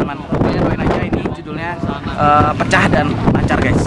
teman-teman. Pokoknya doain aja, ini judulnya pecah dan lancar guys.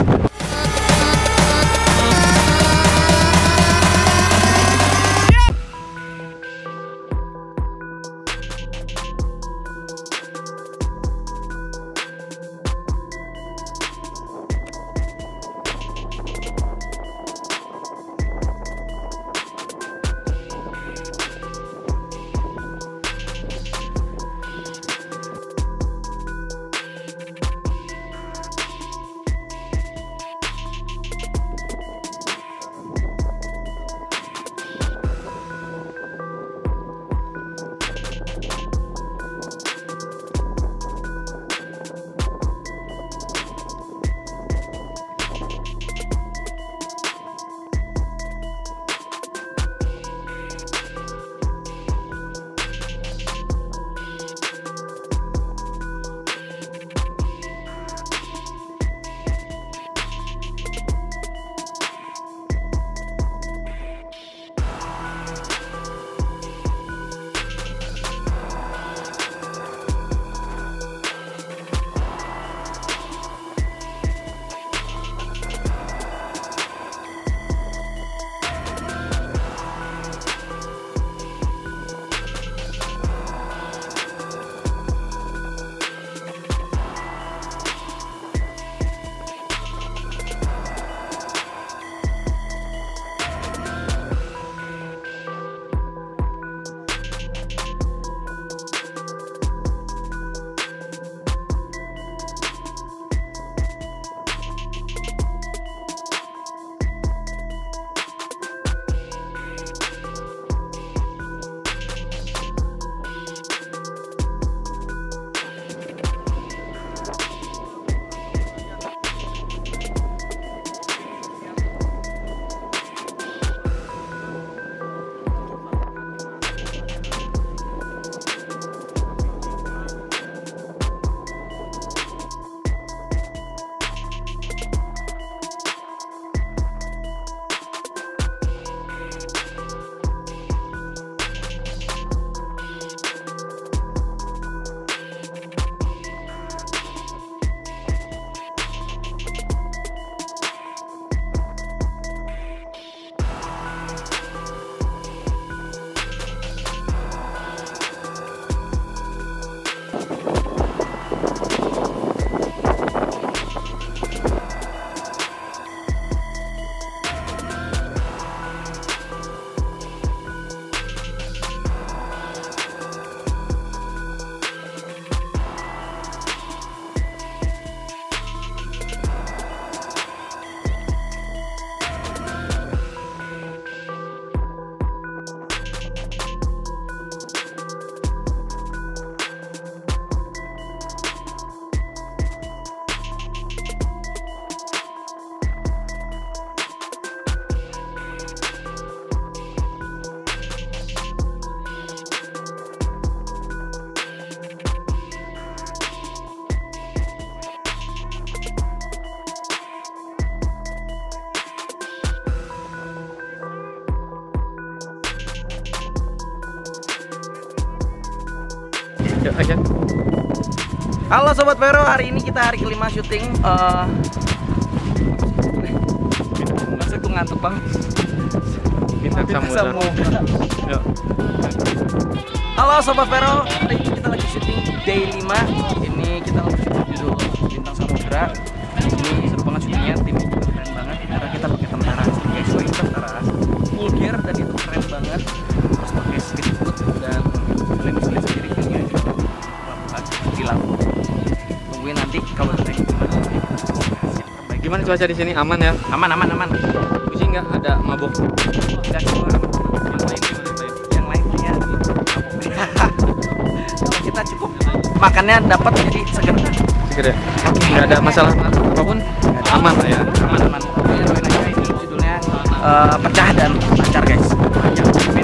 Halo Sobat Vero, hari ini kita hari kelima syuting. Masa tuh ngantuk banget. Bintang Samudra. Halo Sobat Vero, hari ini kita lagi syuting day 5. Ini kita lagi syuting judul Bintang Samudra. Ini seru banget syutingnya, tim itu keren banget karena kita pakai tentara asli guys. So ini tentara full gear dan itu keren banget. Terus pakai speedboat dan kalian bisa lihat sendiri filmnya juga hilang. Tungguin nanti kalau udah Gimana cuaca di sini? Aman ya? aman. Pusing nggak? Ada mabuk? Enggak cuma yang lainnya kalau kita cukup makannya dapat jadi seger ya? Nggak ada masalah apapun? Aman lah ya? Aman. Pokoknya doain aja, ini judulnya pecah dan lancar guys.